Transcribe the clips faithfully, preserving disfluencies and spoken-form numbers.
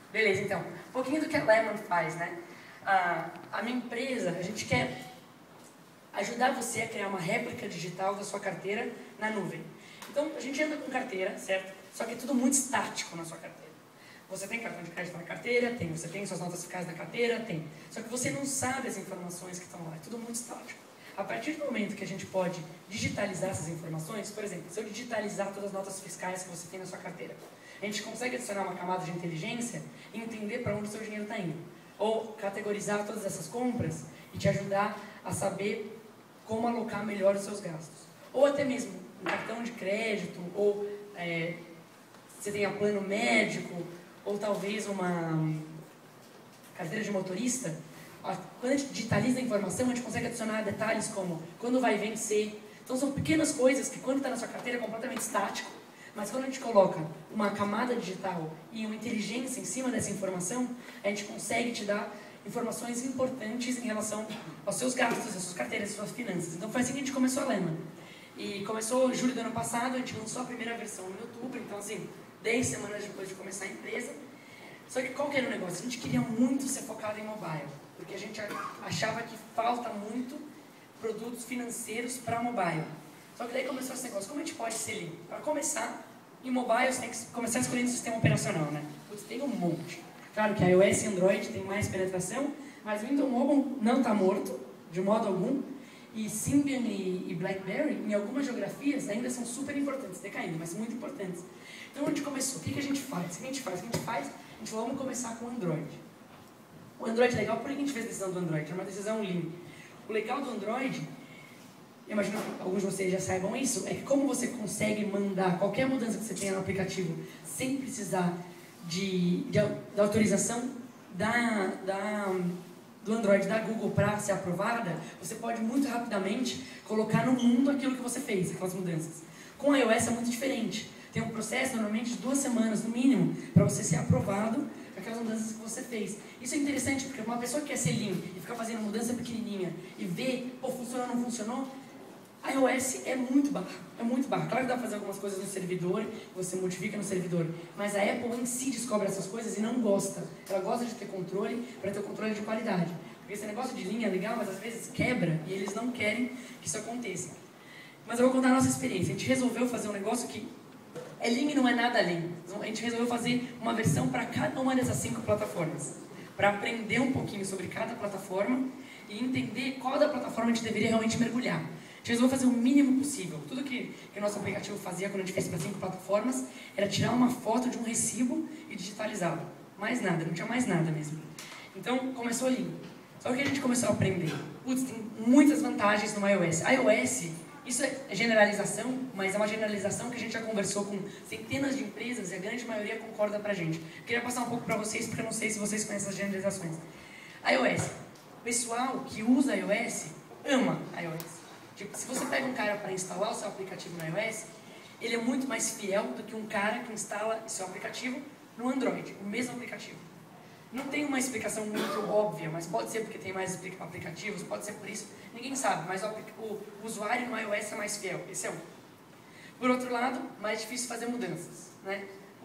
Beleza, então. Um pouquinho do que a Lemon faz, né? A, a minha empresa, a gente quer ajudar você a criar uma réplica digital da sua carteira na nuvem. Então, a gente anda com carteira, certo? Só que é tudo muito estático na sua carteira. Você tem cartão de crédito na carteira? Tem. Você tem suas notas fiscais na carteira? Tem. Só que você não sabe as informações que estão lá. É tudo muito estático. A partir do momento que a gente pode digitalizar essas informações, por exemplo, se eu digitalizar todas as notas fiscais que você tem na sua carteira, a gente consegue adicionar uma camada de inteligência e entender para onde o seu dinheiro está indo. Ou categorizar todas essas compras e te ajudar a saber como alocar melhor os seus gastos. Ou até mesmo um cartão de crédito, ou é, você tenha plano médico, ou talvez uma carteira de motorista. Quando a gente digitaliza a informação, a gente consegue adicionar detalhes como quando vai vencer. Então são pequenas coisas que quando está na sua carteira é completamente estático, mas quando a gente coloca uma camada digital e uma inteligência em cima dessa informação, a gente consegue te dar informações importantes em relação aos seus gastos, às suas carteiras, às suas finanças. Então foi assim que a gente começou a Lemon. E começou em julho do ano passado, a gente lançou a primeira versão em outubro, então assim, dez semanas depois de começar a empresa. Só que qual que era o negócio? A gente queria muito ser focado em mobile, porque a gente achava que falta muito produtos financeiros para mobile. Só que daí começou esse negócio, como a gente pode ser lean? Para começar, em mobile você tem que começar escolhendo o sistema operacional, né? Putz, tem um monte. Claro que iOS e Android tem mais penetração, mas o Windows Mobile não está morto, de modo algum. E Symbian e BlackBerry, em algumas geografias, ainda são super importantes, decaindo, mas muito importantes. Então, a gente começou. O que, que a gente faz? O que a gente faz? O que a gente faz? A gente falou, vamos começar com o Android. O Android é legal, por que a gente fez a decisão do Android? É uma decisão lean. O legal do Android, eu imagino que alguns de vocês já saibam isso, é que como você consegue mandar qualquer mudança que você tenha no aplicativo sem precisar de, de, de autorização da... da do Android da Google para ser aprovada, você pode muito rapidamente colocar no mundo aquilo que você fez, aquelas mudanças. Com a iOS é muito diferente. Tem um processo, normalmente, de duas semanas, no mínimo, para você ser aprovado com aquelas mudanças que você fez. Isso é interessante, porque uma pessoa que quer ser lean e ficar fazendo mudança pequenininha e ver, pô, funcionou ou não funcionou, a iOS é muito barra, é muito barra. Claro que dá para fazer algumas coisas no servidor, você modifica no servidor, mas a Apple em si descobre essas coisas e não gosta. Ela gosta de ter controle para ter o controle de qualidade. Porque esse negócio de linha é legal, mas às vezes quebra e eles não querem que isso aconteça. Mas eu vou contar a nossa experiência. A gente resolveu fazer um negócio que é lean e não é nada lean. A gente resolveu fazer uma versão para cada uma dessas cinco plataformas, para aprender um pouquinho sobre cada plataforma e entender qual da plataforma a gente deveria realmente mergulhar. A gente resolveu fazer o mínimo possível. Tudo que, que o nosso aplicativo fazia quando a gente fez para cinco plataformas era tirar uma foto de um recibo e digitalizá-lo. Mais nada, não tinha mais nada mesmo. Então, começou ali. Só que a gente começou a aprender. Putz, tem muitas vantagens no iOS. iOS, isso é generalização, mas é uma generalização que a gente já conversou com centenas de empresas e a grande maioria concorda pra gente. Eu queria passar um pouco para vocês, porque eu não sei se vocês conhecem essas generalizações. iOS. O pessoal que usa iOS ama iOS. Tipo, se você pega um cara para instalar o seu aplicativo no iOS, ele é muito mais fiel do que um cara que instala o seu aplicativo no Android, o mesmo aplicativo. Não tem uma explicação muito óbvia, mas pode ser porque tem mais aplicativos, pode ser por isso, ninguém sabe, mas o, o, o usuário no iOS é mais fiel, esse é um. Por outro lado, mais difícil fazer mudanças, né?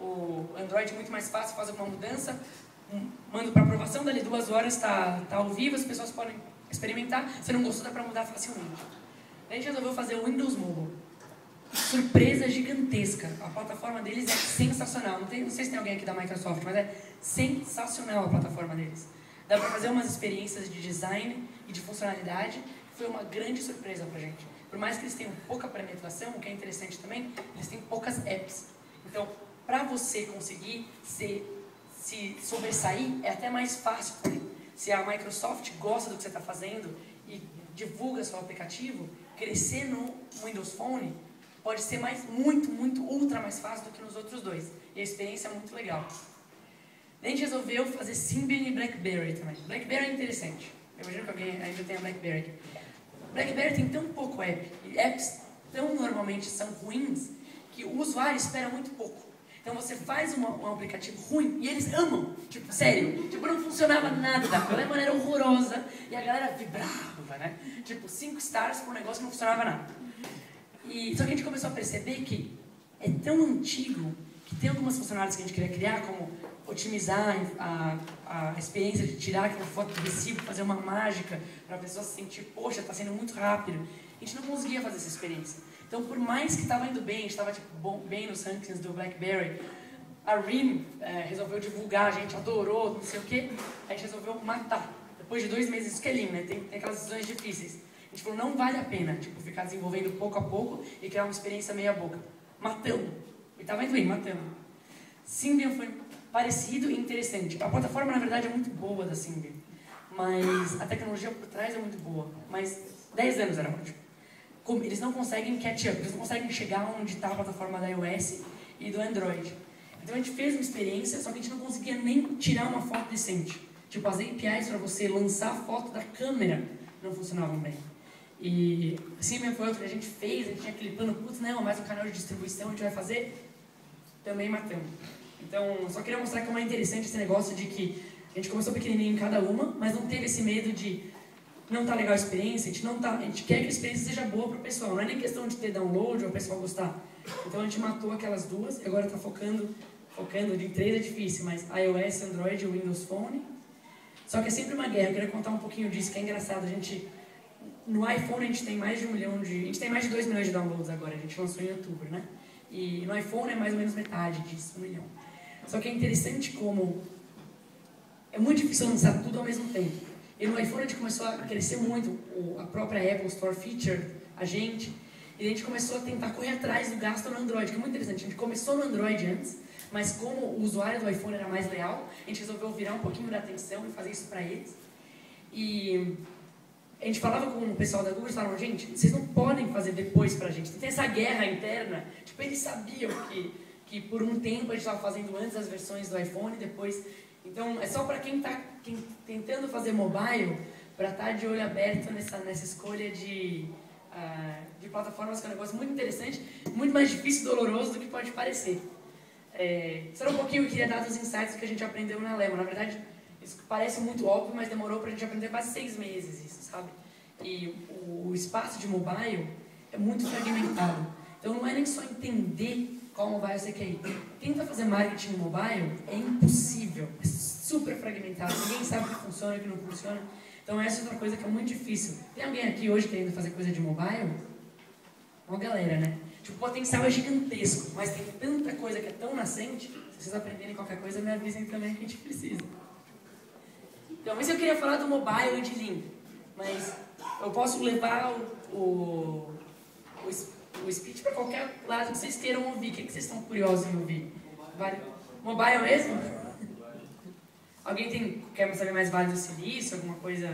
O Android é muito mais fácil, faz uma mudança, um, manda para aprovação, dali duas horas está tá ao vivo, as pessoas podem experimentar, se não gostou dá para mudar facilmente. A gente resolveu fazer o Windows Mobile. Surpresa gigantesca. A plataforma deles é sensacional. Não, tem, não sei se tem alguém aqui da Microsoft, mas é sensacional a plataforma deles. Dá para fazer umas experiências de design e de funcionalidade. Foi uma grande surpresa pra gente. Por mais que eles tenham pouca penetração, o que é interessante também, eles têm poucas apps. Então, para você conseguir se, se sobressair, é até mais fácil. Se a Microsoft gosta do que você está fazendo e divulga seu aplicativo, crescer no Windows Phone pode ser mais, muito, muito, ultra mais fácil do que nos outros dois. E a experiência é muito legal. A gente resolveu fazer Symbian e BlackBerry também. BlackBerry é interessante. Eu imagino que alguém ainda tenha BlackBerry aqui. BlackBerry tem tão pouco app, e apps tão normalmente são ruins, que o usuário espera muito pouco. Então você faz uma, um aplicativo ruim e eles amam. Tipo, sério. Tipo, não funcionava nada. A Lemon era horrorosa e a galera vibrava, né? Tipo, cinco stars para um negócio que não funcionava nada. E, só que a gente começou a perceber que é tão antigo que tem algumas funcionalidades que a gente queria criar, como otimizar a, a experiência de tirar aquela foto do recibo, fazer uma mágica para a pessoa se sentir, poxa, está sendo muito rápido. A gente não conseguia fazer essa experiência. Então, por mais que estava indo bem, a gente estava tipo, bem nos rankings do BlackBerry, a RIM é, resolveu divulgar, a gente adorou, não sei o quê, a gente resolveu matar. Depois de dois meses, isso que é lindo, né? Tem, tem aquelas decisões difíceis. A gente falou, não vale a pena tipo, ficar desenvolvendo pouco a pouco e criar uma experiência meia boca. Matamos. E estava indo bem, matamos. Symbian foi parecido e interessante. A plataforma, na verdade, é muito boa da Symbian, mas a tecnologia por trás é muito boa. Mas dez anos era ótimo. Como, eles não conseguem catch up, eles não conseguem chegar onde está a plataforma da iOS e do Android. Então a gente fez uma experiência, só que a gente não conseguia nem tirar uma foto decente. Tipo, as A P Is para você lançar a foto da câmera não funcionavam bem. E assim mesmo foi outro que a gente fez, a gente tinha aquele plano, putz, não, mais um canal de distribuição a gente vai fazer, também matamos. Então, só queria mostrar como é interessante esse negócio de que a gente começou pequenininho em cada uma, mas não teve esse medo de não tá legal a experiência, a gente, não tá, a gente quer que a experiência seja boa para o pessoal, não é nem questão de ter download ou o pessoal gostar. Então a gente matou aquelas duas e agora está focando, focando em três é difícil, mas iOS, Android e Windows Phone. Só que é sempre uma guerra, eu queria contar um pouquinho disso, que é engraçado. A gente, no iPhone a gente tem mais de um milhão de... A gente tem mais de dois milhões de downloads agora, a gente lançou em outubro, né? E no iPhone é mais ou menos metade disso, um milhão. Só que é interessante como é muito difícil lançar tudo ao mesmo tempo. E no iPhone a gente começou a crescer muito, a própria Apple Store feature, a gente, e a gente começou a tentar correr atrás do gasto no Android, que é muito interessante. A gente começou no Android antes, mas como o usuário do iPhone era mais leal, a gente resolveu virar um pouquinho da atenção e fazer isso para eles. E a gente falava com o pessoal da Google e falavam, gente, vocês não podem fazer depois pra gente. Tem essa guerra interna. Tipo, eles sabiam que, que por um tempo a gente estava fazendo antes as versões do iPhone, depois... Então, é só para quem está tentando fazer mobile, para estar tá de olho aberto nessa, nessa escolha de, uh, de plataformas, que é um negócio muito interessante, muito mais difícil e doloroso do que pode parecer. É, só um pouquinho eu queria dar dos insights que a gente aprendeu na Lemon. Na verdade, isso parece muito óbvio, mas demorou para a gente aprender quase seis meses isso, sabe? E o, o espaço de mobile é muito fragmentado. Então, não é nem só entender qual mobile você quer ir. Tenta fazer marketing mobile, é impossível, é super fragmentado, ninguém sabe o que funciona e o que não funciona. Então essa é outra coisa que é muito difícil. Tem alguém aqui hoje querendo fazer coisa de mobile? Uma galera, né? Tipo, o potencial é gigantesco, mas tem tanta coisa que é tão nascente, se vocês aprenderem qualquer coisa, me avisem também que a gente precisa. Então, mas eu queria falar do mobile e de link, mas eu posso levar o, o, o o speech para qualquer lado que vocês queiram ouvir. O que vocês estão curiosos em ouvir? Vale? Mobile mesmo? Alguém tem, quer saber mais Vale do Silício? Alguma coisa?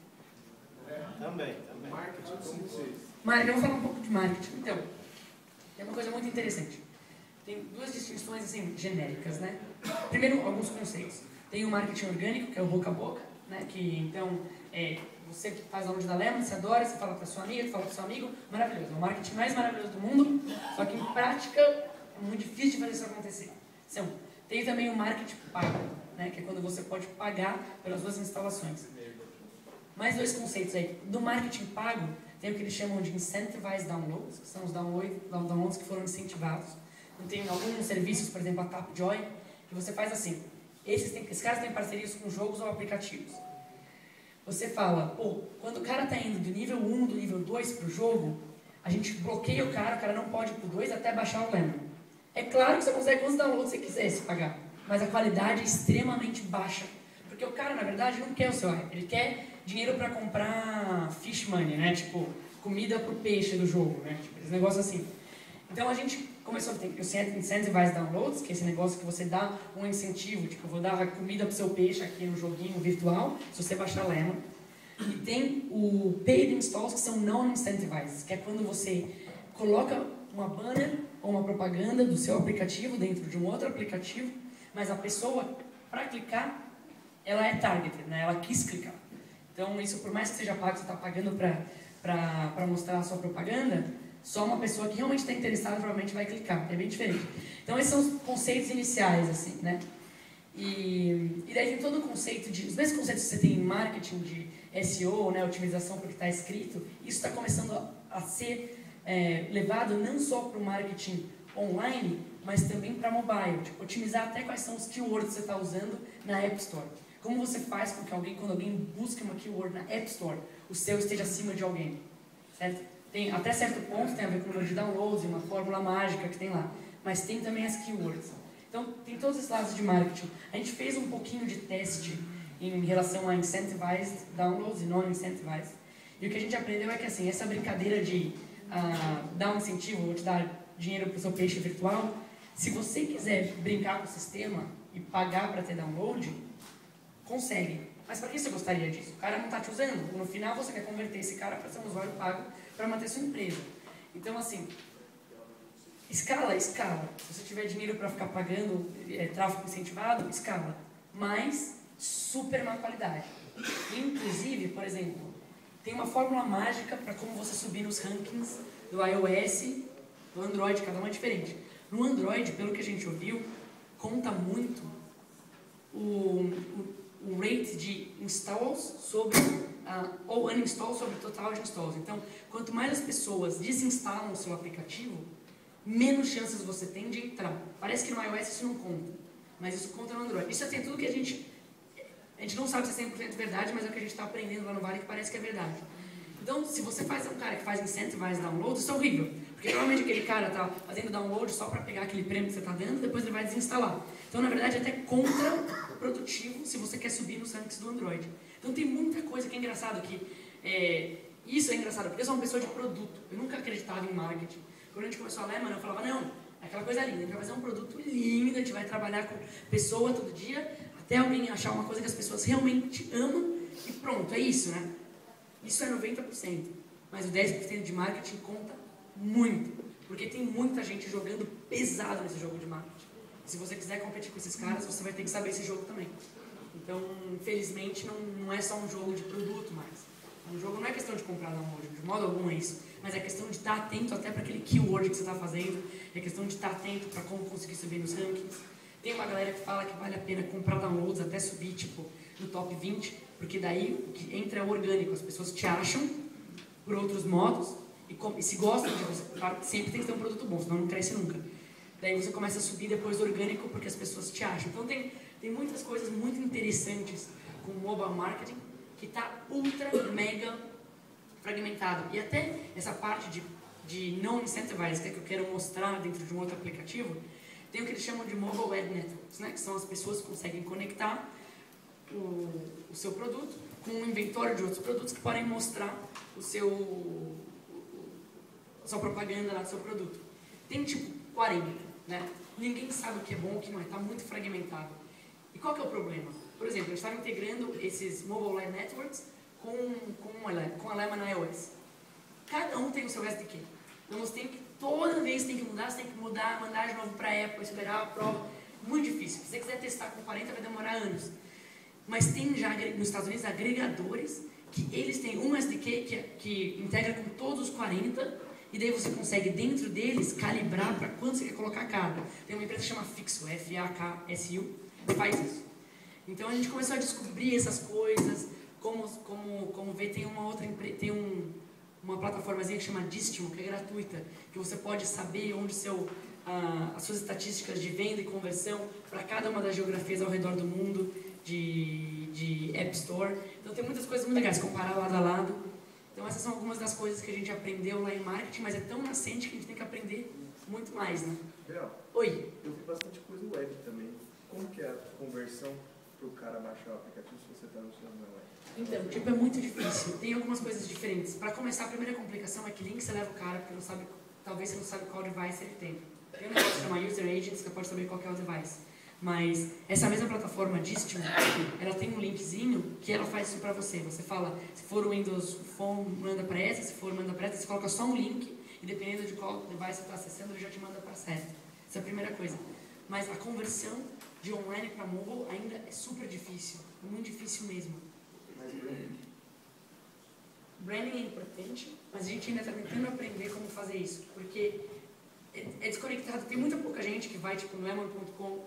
Também, também. Marketing, como vocês? Marketing, eu vou falar um pouco de marketing. Então, tem uma coisa muito interessante. Tem duas distinções assim, genéricas, né? Primeiro, alguns conceitos. Tem o marketing orgânico, que é o boca a boca, né? Que, então, é... Você que faz download da Lemon, você adora, você fala para sua amiga, você fala para seu amigo, maravilhoso. É o marketing mais maravilhoso do mundo, só que em prática é muito difícil de fazer isso acontecer. Então, tem também o marketing pago, né, que é quando você pode pagar pelas suas instalações. Mais dois conceitos aí. Do marketing pago, tem o que eles chamam de incentivized downloads, que são os downloads que foram incentivados. Então, tem alguns serviços, por exemplo, a Tapjoy, que você faz assim. Esses, tem, esses caras têm parcerias com jogos ou aplicativos. Você fala, pô, quando o cara está indo do nível um, do nível dois para o jogo, a gente bloqueia o cara, o cara não pode ir para o dois até baixar o Lemon. É claro que você consegue quantos downloads você quiser se pagar, mas a qualidade é extremamente baixa. Porque o cara, na verdade, não quer o seu hype, ele quer dinheiro para comprar fish money, né? Tipo, comida pro peixe do jogo, né? Tipo, esse negócio assim. Então a gente começou a ter o Incentivized Downloads, que é esse negócio que você dá um incentivo, tipo, eu vou dar comida pro seu peixe aqui no joguinho virtual, se você baixar Lemon. E tem o Paid Installs, que são non-incentivized, que é quando você coloca uma banner ou uma propaganda do seu aplicativo dentro de um outro aplicativo, mas a pessoa, para clicar, ela é targeted, né? Ela quis clicar. Então, isso, por mais que seja pago, você está pagando para mostrar a sua propaganda, só uma pessoa que realmente está interessada provavelmente vai clicar. É bem diferente. Então, esses são os conceitos iniciais, assim, né? E, e daí tem todo o conceito de... Os mesmos conceitos que você tem em marketing de S E O, né, otimização para o que está escrito, isso está começando a, a ser é, levado não só para o marketing online, mas também para mobile, tipo, otimizar até quais são os keywords que você está usando na App Store. Como você faz com que alguém, quando alguém busca uma keyword na App Store, o seu esteja acima de alguém, certo? Tem, até certo ponto tem a ver com o número de downloads, uma fórmula mágica que tem lá, mas tem também as keywords. Então, tem todos esses lados de marketing. A gente fez um pouquinho de teste em relação a incentivized downloads e non-incentivized. E o que a gente aprendeu é que, assim, essa brincadeira de uh, dar um incentivo ou te dar dinheiro para o seu peixe virtual, se você quiser brincar com o sistema e pagar para ter download, consegue. Mas para que você gostaria disso? O cara não está te usando. No final, você quer converter esse cara para ser um usuário pago para manter sua empresa. Então, assim, escala, escala. Se você tiver dinheiro para ficar pagando é, tráfego incentivado, escala. Mas super má qualidade. Inclusive, por exemplo, tem uma fórmula mágica para como você subir nos rankings do iOS, do Android, cada uma é diferente. No Android, pelo que a gente ouviu, conta muito o, o, o rate de installs sobre, uh, ou uninstall sobre o total de installs. Então, quanto mais as pessoas desinstalam o seu aplicativo, menos chances você tem de entrar. Parece que no iOS isso não conta, mas isso conta no Android. Isso é tudo que a gente... A gente não sabe se é cem por cento verdade, mas é o que a gente está aprendendo lá no Vale que parece que é verdade. Então, se você faz um cara que faz incentivize download, isso é horrível. Porque provavelmente aquele cara está fazendo download só para pegar aquele prêmio que você está dando, depois ele vai desinstalar. Então, na verdade, é até contraprodutivo se você quer subir nos rankings do Android. Então, tem muita coisa que é engraçado que... É, isso é engraçado, porque eu sou uma pessoa de produto. Eu nunca acreditava em marketing. Quando a gente começou a Lemon, eu falava, não, é aquela coisa linda, a gente vai fazer um produto lindo, a gente vai trabalhar com pessoa todo dia, até alguém achar uma coisa que as pessoas realmente amam e pronto, é isso, né? Isso é noventa por cento, mas o dez por cento de marketing conta muito, porque tem muita gente jogando pesado nesse jogo de marketing. E se você quiser competir com esses caras, você vai ter que saber esse jogo também. Então, infelizmente, não, não é só um jogo de produto mais. Um jogo não é questão de comprar download, de modo algum é isso, mas é questão de estar atento até para aquele keyword que você está fazendo, é questão de estar atento para como conseguir subir nos rankings. Tem uma galera que fala que vale a pena comprar downloads até subir, tipo, no top vinte, porque daí o que entra é o orgânico, as pessoas te acham por outros modos, e, e se gostam de você, claro, sempre tem que ter um produto bom, senão não cresce nunca. Daí você começa a subir depois orgânico porque as pessoas te acham. Então tem, tem muitas coisas muito interessantes com o mobile marketing, que está ultra, mega fragmentado. E até essa parte de, de não incentivize, que é que eu quero mostrar dentro de um outro aplicativo, tem o que eles chamam de Mobile Ad Networks, né? Que são as pessoas que conseguem conectar o, o seu produto com um inventório de outros produtos que podem mostrar o seu, o, a sua propaganda lá do seu produto. Tem tipo quarenta, né? Ninguém sabe o que é bom e o que não é, está muito fragmentado. E qual que é o problema? Por exemplo, eles estavam integrando esses Mobile Ad Networks com, com, a, com a Lemon iOS. Cada um tem o seu S D K. Então você tem que, toda vez tem que mudar, você tem que mudar, mandar de novo para a Apple, esperar a prova. Muito difícil. Se você quiser testar com quarenta, vai demorar anos. Mas tem já nos Estados Unidos agregadores que eles têm um S D K que, que integra com todos os quarenta e daí você consegue dentro deles calibrar para quando você quer colocar cada. Tem uma empresa que chama Fixu, F A K S U, que faz isso. Então a gente começou a descobrir essas coisas, como, como, como ver, tem uma outra tem um, uma plataformazinha que chama Distimo, que é gratuita, que você pode saber onde seu, ah, as suas estatísticas de venda e conversão para cada uma das geografias ao redor do mundo, de, de App Store. Então tem muitas coisas muito legais, comparar lado a lado. Então essas são algumas das coisas que a gente aprendeu lá em marketing, mas é tão nascente que a gente tem que aprender muito mais, né? Real. Oi. Eu vi bastante coisa web também. Como que é a conversão para o cara baixar o aplicativo se você está no seu web? Então, tipo, é muito difícil. Tem algumas coisas diferentes. Para começar, a primeira complicação é que link você leva o cara, porque não sabe, talvez você não sabe qual device ele tem. Tem um negócio que chama User Agents, que pode saber qual é o device. Mas essa mesma plataforma Distimo, ela tem um linkzinho que ela faz isso para você. Você fala, se for o Windows Phone, manda para essa, se for manda para essa, você coloca só um link e dependendo de qual device você está acessando, ele já te manda para certo. Essa é a primeira coisa. Mas a conversão de online para mobile ainda é super difícil, é muito difícil mesmo. Mas branding? Branding é importante, mas a gente ainda está tentando aprender como fazer isso, porque é, é desconectado. Tem muita pouca gente que vai tipo no lemon ponto com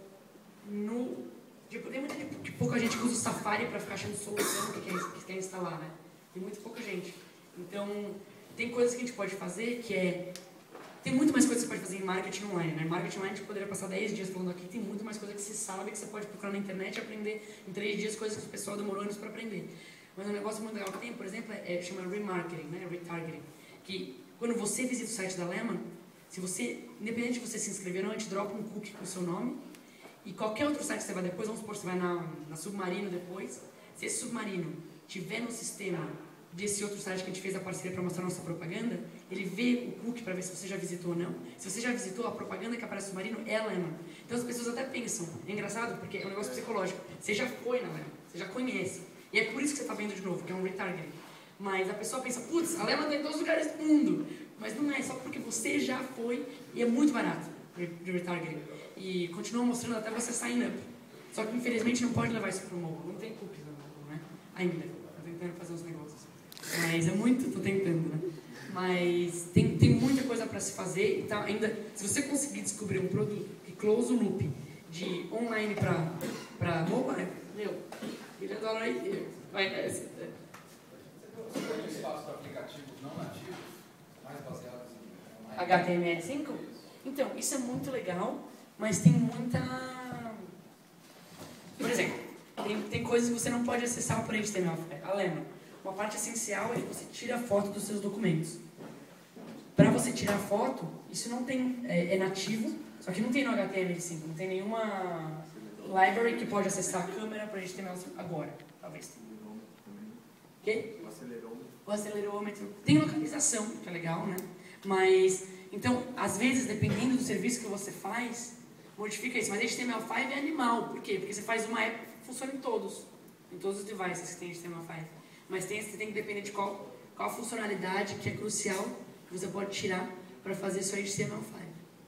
no tipo, tem muita tipo, pouca gente que usa o Safari para ficar achando solução que quer, que quer instalar, né? Tem muito pouca gente. Então tem coisas que a gente pode fazer que é tem muito mais coisa que você pode fazer em marketing online, né? Marketing online a gente poderia passar dez dias falando aqui, tem muito mais coisa que você sabe, que você pode procurar na internet e aprender em três dias coisas que o pessoal demorou anos para aprender. Mas um negócio muito legal que tem, por exemplo, é, chama remarketing, né? Retargeting, que quando você visita o site da Lemon, se você, independente de você se inscrever ou não, a gente dropa um cookie com o seu nome, e qualquer outro site que você vai depois, vamos supor, você vai na, na Submarino depois, se esse Submarino tiver no sistema desse outro site que a gente fez a parceria para mostrar nossa propaganda, ele vê o cookie para ver se você já visitou ou não. Se você já visitou, a propaganda que aparece no Submarino é a Lemon. Então as pessoas até pensam, é engraçado porque é um negócio psicológico, você já foi na Lemon, você já conhece, e é por isso que você está vendo de novo, que é um retargeting. Mas a pessoa pensa, putz, a Lemon está em todos os lugares do mundo, mas não é, só porque você já foi, e é muito barato de retargeting. E continua mostrando até você sign up. Só que infelizmente não pode levar isso para o mobile, não tem cookies no mobile, né? Ainda, estou tentando fazer os negócios. Mas é muito, estou tentando, né? Mas tem, tem muita coisa para se fazer, então ainda, se você conseguir descobrir um produto que close o loop de online para mobile, meu, ele é dólar aí, vai nessa. Você tem espaço para aplicativos não nativos, mais baseados em H T M L cinco? Então, isso é muito legal, mas tem muita... Por exemplo, tem, tem coisas que você não pode acessar por H T M L cinco. A Lemon, uma parte essencial é que você tira a foto dos seus documentos. Para você tirar foto, isso não tem, é, é nativo, só que não tem no H T M L cinco, não tem nenhuma library que pode acessar a câmera para H T M L cinco agora, talvez tenha. Okay? O acelerômetro. O acelerômetro. Tem localização, que é legal, né? Mas, então, às vezes, dependendo do serviço que você faz, modifica isso. Mas H T M L cinco é animal. Por quê? Porque você faz uma app que funciona em todos. Em todos os devices que tem H T M L cinco. Mas tem, você tem que depender de qual, qual a funcionalidade que é crucial que você pode tirar para fazer seu H T M L cinco.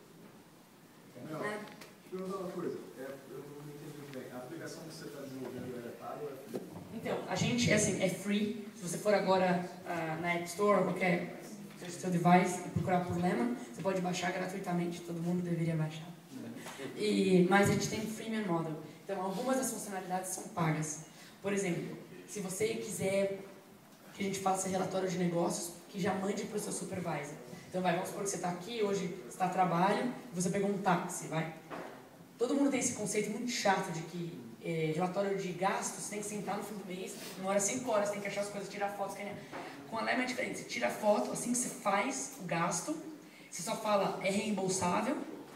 Não, deixa eu perguntar uma coisa. É, eu não entendi muito bem. A aplicação que você está desenvolvendo é paga ou é free? Então, a gente, é assim, é free. Se você for agora uh, na App Store ou qualquer seu device e procurar por Lemon, você pode baixar gratuitamente, todo mundo deveria baixar. E, mas a gente tem um freemium model. Então, algumas das funcionalidades são pagas. Por exemplo, se você quiser que a gente faça relatório de negócios, que já mande para o seu supervisor. Então, vai, vamos supor que você está aqui, hoje você está a trabalho, você pegou um táxi, vai. Todo mundo tem esse conceito muito chato de que é, relatório de gastos, você tem que sentar no fim do mês, demora cinco horas, você tem que achar as coisas, tirar fotos. Com a Lemon é diferente, você tira a foto, assim que você faz o gasto, você só fala, é reembolsável,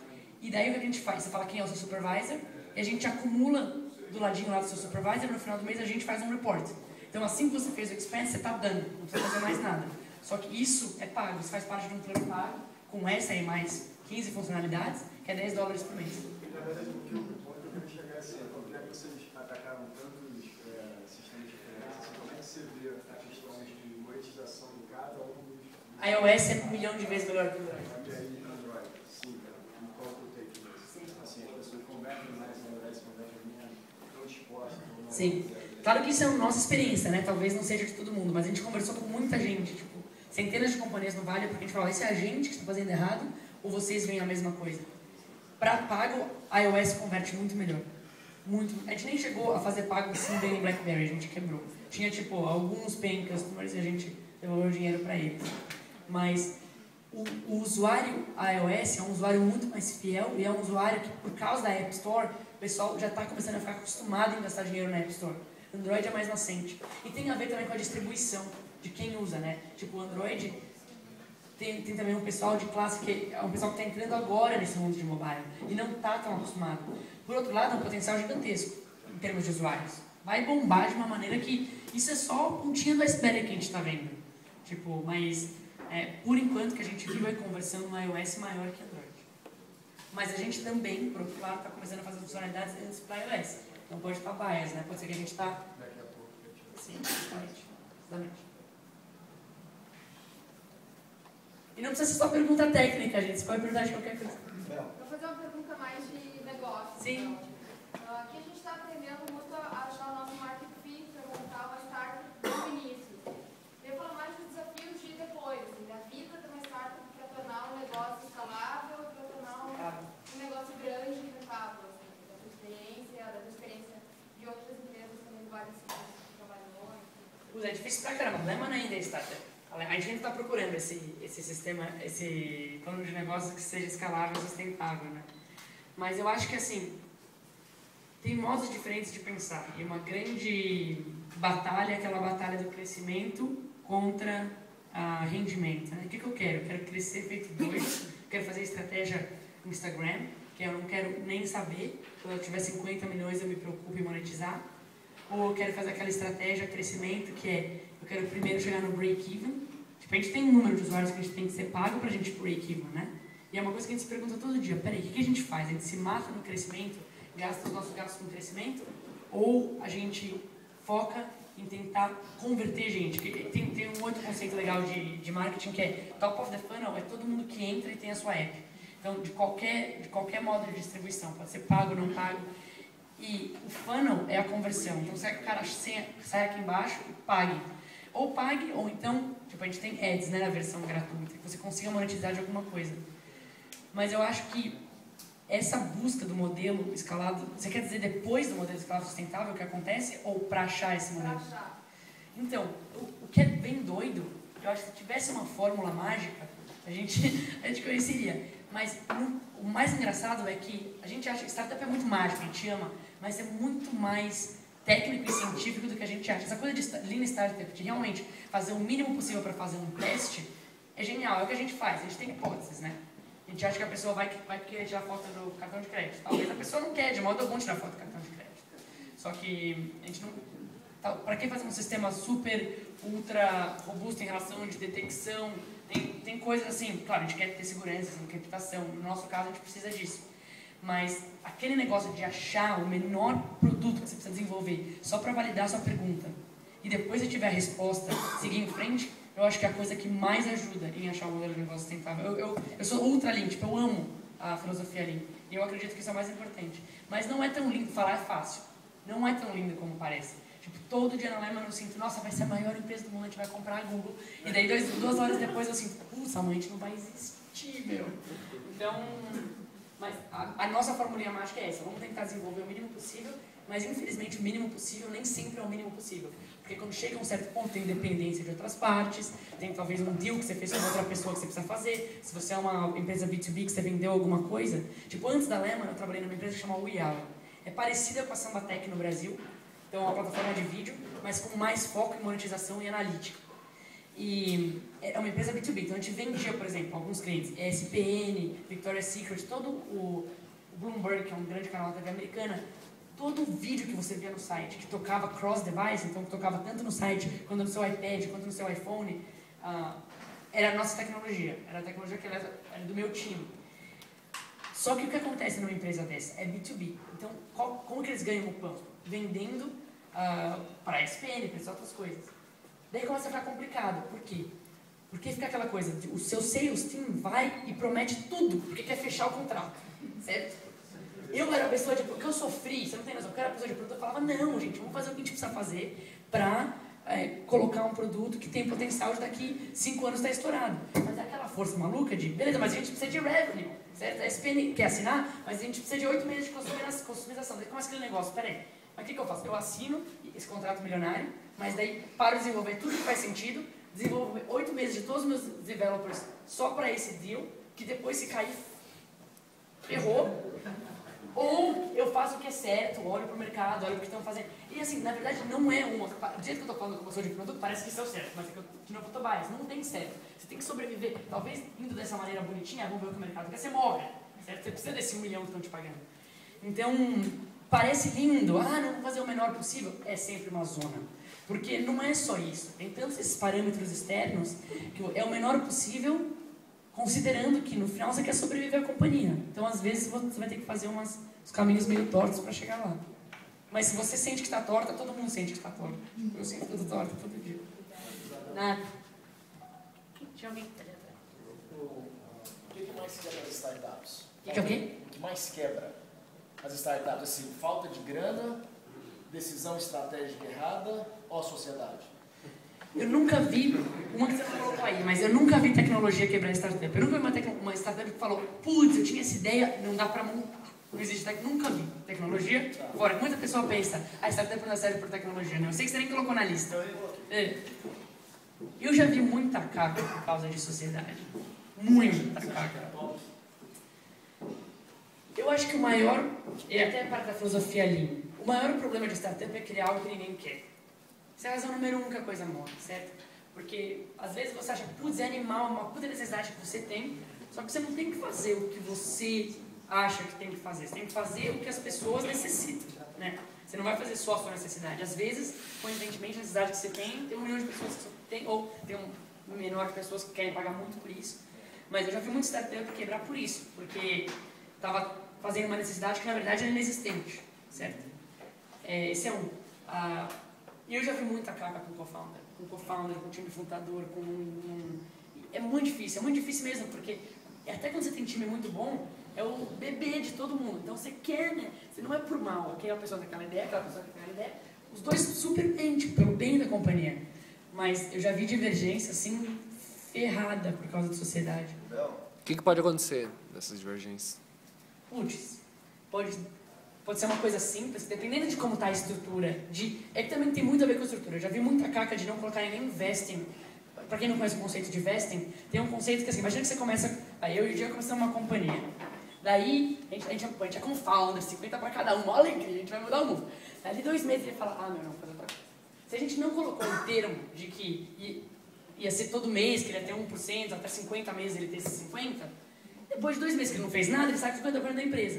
e daí o que a gente faz? Você fala quem é o seu supervisor, e a gente acumula do ladinho lá do seu supervisor, e no final do mês a gente faz um report. Então assim que você fez o expense, você está dando, não precisa fazer mais nada. Só que isso é pago, isso faz parte de um plano pago, com essa e mais quinze funcionalidades, que é dez dólares por mês. Na verdade, o que eu quero chegar assim, já que vocês atacaram tantos é, sistemas diferentes, assim, como é que você vê a questão de monetização de cada um dos... iOS é um milhão de vezes melhor que o Android. E aí, Android, sim, cara, em qual que eu tenho aqui? Assim, as pessoas convertem mais em iOS, convertem menos, estão dispostas ou não. Sim. Claro que isso é a nossa experiência, né? Talvez não seja de todo mundo, mas a gente conversou com muita gente, tipo, centenas de companhias no Vale, porque a gente fala, esse é a gente que está fazendo errado ou vocês veem a mesma coisa? Para pago, iOS converte muito melhor. Muito. A gente nem chegou a fazer pago assim bem em BlackBerry, a gente quebrou. Tinha, tipo, alguns paying customers e a gente devolveu o dinheiro para eles. Mas o, o usuário iOS é um usuário muito mais fiel e é um usuário que, por causa da App Store, o pessoal já está começando a ficar acostumado em gastar dinheiro na App Store. O Android é mais nascente. E tem a ver também com a distribuição de quem usa, né? Tipo, o Android tem, tem também um pessoal de classe que é um pessoal que está entrando agora nesse mundo de mobile e não está tão acostumado. Por outro lado, é um potencial gigantesco em termos de usuários. Vai bombar de uma maneira que isso é só a pontinha do iceberg que a gente está vendo. Tipo, mas é, por enquanto que a gente viu a conversão no iOS maior que Android. Mas a gente também, por outro lado, está começando a fazer funcionalidades antes para iOS. Não pode estar bias, né? Pode ser que a gente está... Daqui a pouco. Sim, exatamente. exatamente. E não precisa ser só pergunta técnica, gente. Você pode perguntar de qualquer coisa. Vou fazer uma pergunta mais de negócio. Sim. Então. Uh, aqui a gente está aprendendo muito a achar o nosso market fit para montar uma startup no início. Eu falo mais dos desafios de depois, assim, da vida de uma startup para tornar um negócio escalável, para tornar um, Ah. um negócio grande e rentável. Assim, da tua experiência, da tua experiência de outras empresas também, de vários que você trabalhou. Ué, é difícil pra caramba. Lemon ainda é startup. A A gente ainda está procurando esse, esse sistema, esse plano de negócios que seja escalável e sustentável, né? Mas eu acho que, assim, tem modos diferentes de pensar. E uma grande batalha é aquela batalha do crescimento contra a rendimento, né? O que, que eu quero? Eu quero crescer feito doido, eu quero fazer estratégia no Instagram, que eu não quero nem saber, quando eu tiver cinquenta milhões eu me preocupo em monetizar. Ou eu quero fazer aquela estratégia crescimento, que é, eu quero primeiro chegar no break-even. Tipo, a gente tem um número de usuários que a gente tem que ser pago pra gente break-even, né? E é uma coisa que a gente se pergunta todo dia, peraí, o que, que a gente faz? A gente se mata no crescimento, gasta os nossos gastos com crescimento? Ou a gente foca em tentar converter gente? Tem, tem um outro conceito legal de, de marketing que é top of the funnel, é todo mundo que entra e tem a sua app. Então, de qualquer, de qualquer modo de distribuição, pode ser pago, não pago. E o funnel é a conversão. Então, sai que o cara sai aqui embaixo e pague. Ou pague, ou então, tipo, a gente tem ads, né, na versão gratuita, que você consiga monetizar de alguma coisa. Mas eu acho que essa busca do modelo escalado, você quer dizer depois do modelo escalado sustentável que acontece, ou para achar esse modelo? Pra achar. Então, o, o que é bem doido, eu acho que se tivesse uma fórmula mágica, a gente, a gente conheceria. Mas no, o mais engraçado é que a gente acha que startup é muito mágico, a gente ama, mas é muito mais técnico e científico do que a gente acha. Essa coisa de Lean Startup, de realmente fazer o mínimo possível para fazer um teste, é genial, é o que a gente faz, a gente tem hipóteses, né? A gente acha que a pessoa vai, vai querer tirar foto do cartão de crédito. Talvez a pessoa não quer, de modo algum, tirar foto do cartão de crédito. Só que a gente não... Para que fazer um sistema super, ultra robusto em relação de detecção? Tem, tem coisas assim, claro, a gente quer ter segurança, encriptação, no nosso caso a gente precisa disso. Mas aquele negócio de achar o menor produto que você precisa desenvolver só para validar a sua pergunta e depois você tiver a resposta, seguir em frente, eu acho que é a coisa que mais ajuda em achar um modelo de negócio sustentável. Eu, eu, eu sou ultra lean, tipo, eu amo a filosofia lean e eu acredito que isso é o mais importante. Mas não é tão lindo, falar é fácil, não é tão lindo como parece. Tipo, todo dia na Lehman eu sinto, nossa, vai ser a maior empresa do mundo, a gente vai comprar a Google. E daí dois, duas horas depois eu sinto, putz, amanhã a gente não vai existir, meu. Então, mas a, a nossa formulinha mágica é essa, vamos tentar desenvolver o mínimo possível, mas infelizmente o mínimo possível nem sempre é o mínimo possível. Porque quando chega a um certo ponto tem dependência de outras partes, tem talvez um deal que você fez com outra pessoa que você precisa fazer. Se você é uma empresa B dois B que você vendeu alguma coisa, tipo, antes da Lehman eu trabalhei numa empresa que chama WeHour. É parecida com a Sambatec no Brasil, então é uma plataforma de vídeo, mas com mais foco em monetização e analítica. E é uma empresa B dois B, então a gente vendia, por exemplo, alguns clientes, E S P N, Victoria's Secret, todo o Bloomberg, que é um grande canal da T V americana, todo o vídeo que você via no site, que tocava cross-device, então que tocava tanto no site, quanto no seu iPad, quanto no seu iPhone, uh, era a nossa tecnologia, era a tecnologia que era, era do meu time. Só que o que acontece numa empresa dessa? É B dois B. Então, qual, como que eles ganham o pão? Vendendo uh, para a E S P N, para outras coisas. Daí começa a ficar complicado. Por quê? Porque fica aquela coisa, de, o seu sales team vai e promete tudo, porque quer fechar o contrato, certo? Eu era a pessoa de... Porque eu sofri, você não tem noção, porque eu era a pessoa de produto, eu falava, não, gente, vamos fazer o que a gente precisa fazer para é, colocar um produto que tem potencial de daqui cinco anos estar estourado. Mas é aquela força maluca de, beleza, mas a gente precisa de revenue, certo? A S P N quer assinar, mas a gente precisa de oito meses de customização. Daí começa aquele negócio, peraí, mas o que, que eu faço? Eu assino esse contrato milionário, mas daí paro de desenvolver tudo que faz sentido, desenvolvo oito meses de todos os meus developers só para esse deal, que depois se cair, errou. Ou eu faço o que é certo, olho para o mercado, olho o que estão fazendo. E assim, na verdade não é uma... Do jeito que eu estou falando como eu sou de produto, parece que isso é o certo, mas é que eu, de novo, eu estou biased. Não tem certo. Você tem que sobreviver. Talvez indo dessa maneira bonitinha, vamos ver o que o mercado quer, você morre. Certo? Você precisa desse um milhão que estão te pagando. Então, parece lindo. Ah, não vou fazer o menor possível. É sempre uma zona. Porque não é só isso. Tem tantos esses parâmetros externos que é o menor possível, considerando que no final você quer sobreviver à companhia. Então, às vezes, você vai ter que fazer umas, uns caminhos meio tortos para chegar lá. Mas se você sente que está torta, todo mundo sente que está torta. Eu sinto tudo torta todo dia. Nada. Tinha alguém que está ali atrás. O que, que mais quebra as startups? O que é o quê? O que mais quebra as startups? Assim, falta de grana, decisão estratégica errada ou a sociedade? Eu nunca vi, uma que você não colocou aí, mas eu nunca vi tecnologia quebrar startup. Eu nunca vi uma, tecno, uma startup que falou, putz, eu tinha essa ideia, não dá pra montar. Não existe tecnologia, nunca vi tecnologia. Fora, muita pessoa pensa, a startup não serve por tecnologia, né? Eu sei que você nem colocou na lista. É. Eu já vi muita caca por causa de sociedade. Muita caca. Eu acho que o maior, e até a parte da filosofia ali, o maior problema de startup é criar algo que ninguém quer. Essa é a razão número um que a coisa morre, certo? Porque às vezes você acha, putz, é animal, uma puta necessidade que você tem, só que você não tem que fazer o que você acha que tem que fazer. Você tem que fazer o que as pessoas necessitam, né? Você não vai fazer só a sua necessidade. Às vezes, coincidentemente, a necessidade que você tem, tem um milhão de pessoas que tem, ou tem um menor de pessoas que querem pagar muito por isso. Mas eu já vi muito startup quebrar por isso, porque estava fazendo uma necessidade que na verdade era inexistente, certo? É, esse é um. Ah, e eu já vi muita caca com co-founder, com co-founder, com time fundador, com um, um... É muito difícil, é muito difícil mesmo, porque até quando você tem um time muito bom, é o bebê de todo mundo. Então você quer, né? Você não é por mal, aquela pessoa tem aquela ideia, aquela pessoa tem aquela ideia. Os dois super bem, tipo, pelo bem da companhia. Mas eu já vi divergência, assim, ferrada por causa da sociedade. O que, que pode acontecer dessas divergências? Putz, pode, pode ser uma coisa simples, dependendo de como está a estrutura. De, é que também tem muito a ver com a estrutura. Eu já vi muita caca de não colocar nem vesting. Para quem não conhece o conceito de vesting, tem um conceito que assim, imagina que você começa, aí eu e o Diego começamos uma companhia. Daí, a gente, a, gente, a gente é com founder, cinquenta para cada um, uma alegria, a gente vai mudar o mundo. Daí dois meses ele fala, ah, não, não, fazer outra coisa. Se a gente não colocou um termo de que ia, ia ser todo mês, que ele ia ter um por cento, até cinquenta meses ele ter esses cinquenta por cento, depois de dois meses que ele não fez nada, ele sai com cinquenta por cento da empresa.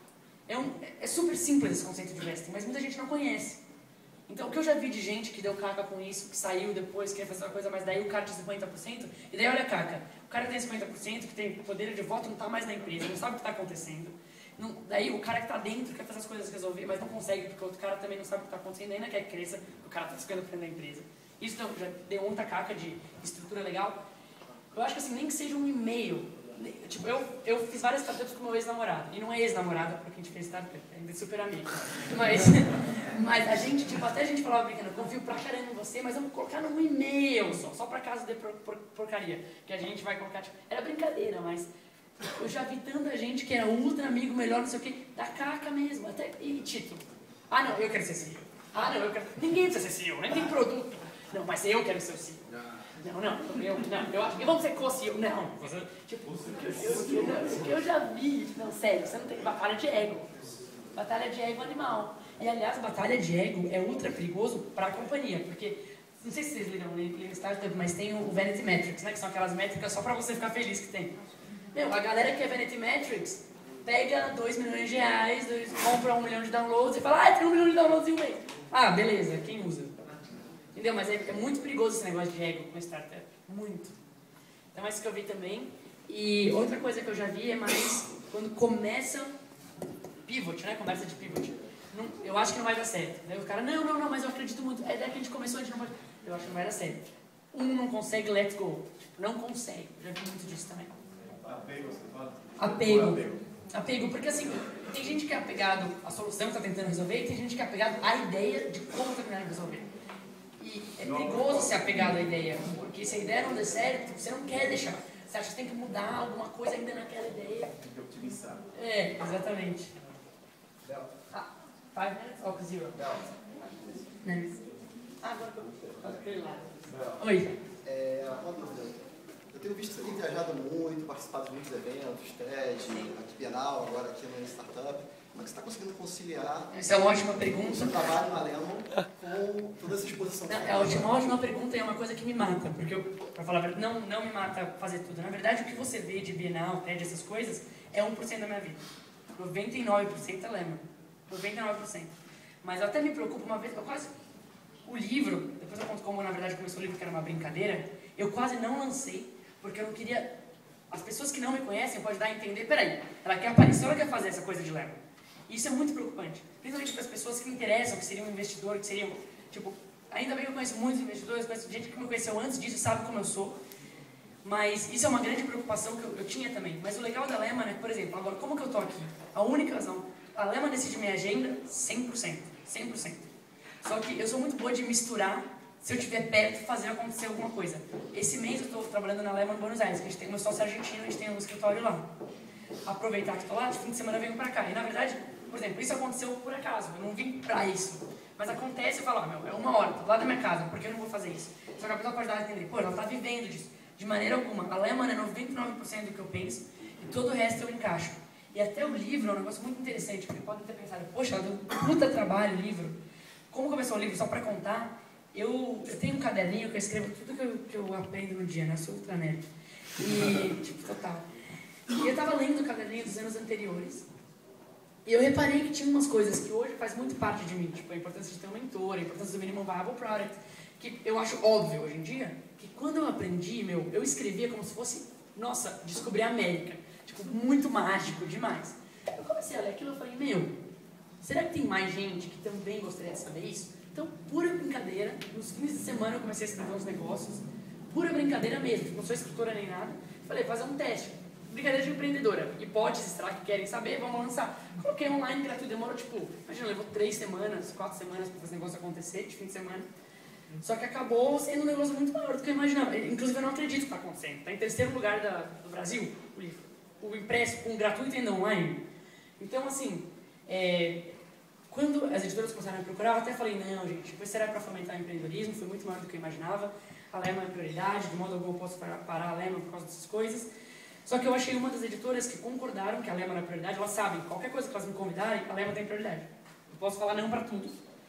É, um, é super simples esse conceito de vesting, mas muita gente não conhece. Então, o que eu já vi de gente que deu caca com isso, que saiu depois, queria fazer uma coisa, mas daí o cara tinha cinquenta por cento, e daí olha a caca. O cara tem cinquenta por cento, que tem poder de voto, não está mais na empresa, não sabe o que está acontecendo. Não, daí o cara que está dentro quer fazer as coisas resolver, mas não consegue, porque o outro cara também não sabe o que está acontecendo, e ainda quer que cresça, o cara está cinquenta por cento da empresa. Isso então, já deu muita caca de estrutura legal. Eu acho que assim, nem que seja um e-mail. Tipo, eu, eu fiz várias startups com meu ex-namorado. E não é ex-namorada, porque a gente fez startup, ainda é super amigo. Mas, mas a gente, tipo, até a gente falava brincando, eu confio pra caramba em você, mas vamos colocar num e-mail só, só pra caso de por, por, porcaria. Que a gente vai colocar, tipo, era brincadeira, mas eu já vi tanta gente que era ultra amigo, melhor, não sei o quê, da caca mesmo. Até, e título. Ah, não, eu quero ser C E O. Ah, não, eu quero... Ninguém precisa ser C E O, nem tem produto. Não, mas eu quero ser o C E O. Não, não, eu, não, eu acho que vamos ser co-C E O. Não, você, tipo, eu, eu, eu já vi, não, sério, você não tem batalha de ego. Batalha de ego animal. E, aliás, batalha de ego é ultra perigoso para a companhia, porque, não sei se vocês leram no Startup, mas tem o Vanity Metrics, né, que são aquelas métricas só para você ficar feliz que tem. Meu, a galera que é Vanity Metrics pega dois milhões de reais, dois, compra um milhão de downloads e fala, ah, tem um milhão de downloads em um mês. Ah, beleza, quem usa? Entendeu? Mas é, é muito perigoso esse negócio de ego com startup. Muito. Então é isso que eu vi também. E outra coisa que eu já vi é mais quando começa pivot, né? Conversa de pivot. Não, eu acho que não vai dar certo. Daí o cara, não, não, não, mas eu acredito muito. A ideia que a gente começou, a gente não pode... Eu acho que não vai dar certo. Um não consegue let go. Tipo, não consegue. Eu já vi muito disso também. Apego, você fala? Apego. Apego. Apego, porque assim, tem gente que é apegado à solução que está tentando resolver e tem gente que é apegado à ideia de como está tentando resolver. E é perigoso ser apegado à ideia, porque se a ideia não der certo, você não quer deixar. Você acha que tem que mudar alguma coisa ainda naquela ideia. Tem que optimizar. É, exatamente. Ah, five minutes? Oh, zero. Não. Ah, agora eu aquele lá. Oi. É, uma dúvida. Eu tenho visto que você tem viajado muito, participado de muitos eventos, T E D, aqui Bienal, agora aqui no Startup. Como é que você está conseguindo conciliar Essa é uma ótima o pergunta. seu trabalho na Lemon com toda essa exposição? Não, é ótima, uma ótima pergunta e é uma coisa que me mata, porque, eu, pra falar a verdade, não, não me mata fazer tudo. Na verdade, o que você vê de Bienal, T E D, essas coisas, é um por cento da minha vida. noventa e nove por cento é Lemon. noventa e nove por cento. Mas eu até me preocupo uma vez, eu quase... O livro, depois eu conto como na verdade começou o livro, que era uma brincadeira, eu quase não lancei, porque eu não queria... As pessoas que não me conhecem podem dar a entender, peraí, ela quer aparecer, ela quer fazer essa coisa de Lemon. Isso é muito preocupante, principalmente para as pessoas que me interessam, que seriam um investidor, que seriam, tipo, ainda bem que eu conheço muitos investidores, conheço gente que me conheceu antes disso, sabe como eu sou, mas isso é uma grande preocupação que eu, eu tinha também. Mas o legal da Lemon é, por exemplo, agora, como que eu tô aqui? A única razão, a Lemon decide minha agenda cem por cento, cem por cento. Só que eu sou muito boa de misturar, se eu estiver perto, fazer acontecer alguma coisa. Esse mês eu estou trabalhando na Lemon Buenos Aires, que a gente tem um sócio argentino, a gente tem um escritório lá. Aproveitar que estou lá, de fim de semana eu venho para cá. E na verdade, por exemplo, isso aconteceu por acaso, eu não vim pra isso. Mas acontece, eu falo, ah, meu, é uma hora, tô do lado da minha casa, por que eu não vou fazer isso? Só que a pessoa pode dar a entender, pô, ela tá vivendo disso. De maneira alguma. A Lemon é noventa e nove por cento do que eu penso e todo o resto eu encaixo. E até o livro é um negócio muito interessante, porque podem ter pensado, poxa, ela deu um puta trabalho o livro. Como começou o livro, só pra contar, eu, eu tenho um caderninho que eu escrevo tudo que eu, que eu aprendo no dia, né? Eu sou ultra nerd. E, tipo, total. E eu tava lendo o caderninho dos anos anteriores. E eu reparei que tinha umas coisas que hoje faz muito parte de mim, tipo a importância de ter um mentor, a importância do Minimum Viable Product, que eu acho óbvio hoje em dia, que quando eu aprendi, meu, eu escrevia como se fosse, nossa, descobrir a América, tipo, muito mágico, demais. Eu comecei a ler aquilo e falei, meu, será que tem mais gente que também gostaria de saber isso? Então, pura brincadeira, nos fins de semana eu comecei a escrever uns negócios, pura brincadeira mesmo, não sou escritora nem nada, falei, fazer um teste. Brincadeira de empreendedora, hipóteses, será que querem saber? Vamos lançar. Coloquei online gratuito, demorou tipo, imagina, levou três semanas, quatro semanas para fazer o negócio acontecer, de fim de semana. Só que acabou sendo um negócio muito maior do que eu imaginava. Inclusive eu não acredito que está acontecendo. Está em terceiro lugar da, do Brasil, o livro. O impresso com gratuito e ainda online. Então, assim, é, quando as editoras começaram a me procurar, eu até falei, não, gente, pois será para fomentar o empreendedorismo, foi muito maior do que eu imaginava. A Lemon é prioridade, de modo algum eu posso parar a Lemon por causa dessas coisas. Só que eu achei uma das editoras que concordaram que a Lemon era prioridade, elas sabem, qualquer coisa que elas me convidarem, a Lemon tem prioridade. Eu posso falar não para tudo.